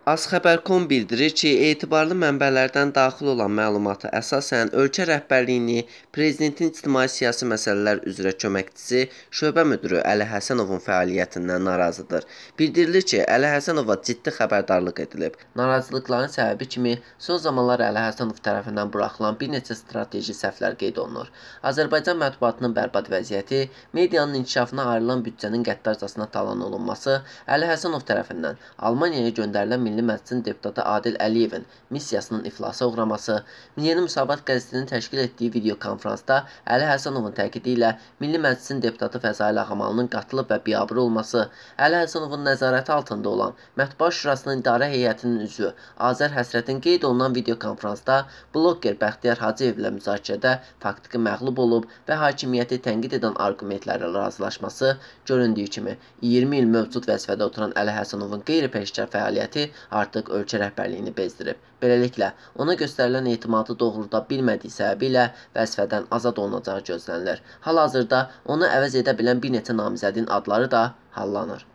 AzXəbər.com bildirir ki, etibarlı mənbələrdən daxil olan məlumata əsasən ölkə rəhbərliyini prezidentin ictimai-siyasi məsələlər üzrə köməkçisi şöbə müdiri Əli Həsənovun fəaliyyətindən narazıdır. Bildirilir ki, Əli Həsənova ciddi xəbərdarlıq edilib. Narazılıqların səbəbi kimi son zamanlar Əli Həsənov tərəfindən buraxılan bir neçə strateji səhvlər qeyd olunur. Azərbaycan mətbuatının bərbad vəziyyəti, medianın inkişafına ayrılan büdcənin qəddarcasına talan olunması, Əli Həsənov tərəfindən Almaniyaya göndərilən Milli Məclisin deputatı Adil Əliyevin missiyasının iflasa uğraması, Yeni Müsavat qəzetinin təşkil etdiyi videokonfransda Əli Həsənovun təkidi ilə Milli Məclisin deputatı Fəzail Ağamalının qatılıb və biabır olması, Əli Həsənovun nəzarəti altında olan Mətbuat Şurasının idarə heyətinin üzvü Azər Həsrətin qeyd olunan videokonfransda bloger Bəxtiyar Hacıyevlə müzakirədə faktiki məğlub olub və hakimiyyəti tənqid edən arqumentlərlə razılaşması göründüyü kimi 20 il mövcud vəzifədə oturan Əli Həsənovun qeyri-peşəkar fəaliyyəti artıq ölkə rəhbərliyini bezdirib. Beləliklə, ona göstərilən etimadı doğrulda bilmədiyi səbəbilə vəzifədən azad olunacağı gözlənilir. Hal-hazırda onu əvəz edə bilən bir neçə namizədin adları da hallanır.